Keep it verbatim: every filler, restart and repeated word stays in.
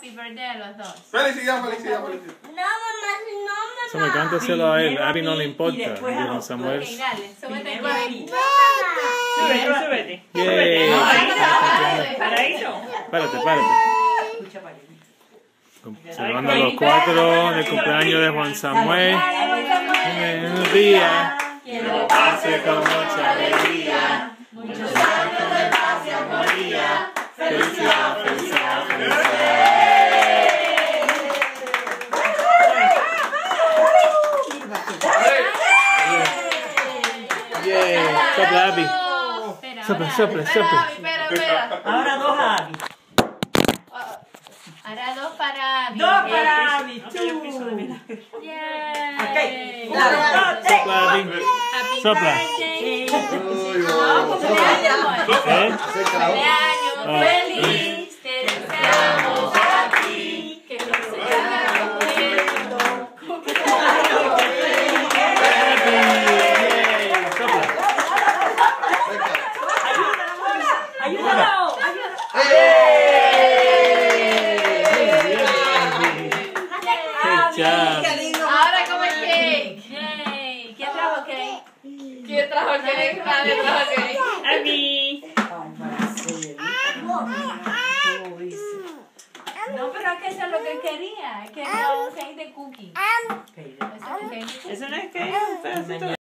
happy birthday a los dos. Felicidad, felicidad, felicidad. No, mamá, si no, mamá. Eso me cántaselo a él. A Abby no le Y importa. después a Dijo los Samuel. Ok, dale, súbete Primero a aquí. mí. Mamá. Súbete, súbete. Yay. Paradito. Espérate, espérate. Escucha, paradito. Celebrando los cuatro del cumpleaños de Juan Samuel. En un día que lo pase con mucha alegría. Muchos años de paz y armonía. Felicidad, felicidad, felicidad. Yeah. Sopla, Abby. Espera, Sopla, ahora- sopla, espera, sopla. Abby, Espera, espera. Ahora dos a Abby. Ahora dos para Abby. Dos para Abby. Yay. Ok. Sopla, Abby. Happy Sopla. birthday. Uy, No, cumpleaños. ¿Eh? Cumpleaños Oh. feliz. Te deseamos a ti. Que no se haga contento. Cumpleaños feliz. Sopla. Ayúdalo. Good job. Ahora come cake. Yay. ¿Quién trajo cake? ¿Quién trajo cake? Nadie trajo cake. Abby. No, pero es que eso es lo que quería. Es que era un cake de cookie. Eso es un cake de cookie. Eso no es que es un pedacito de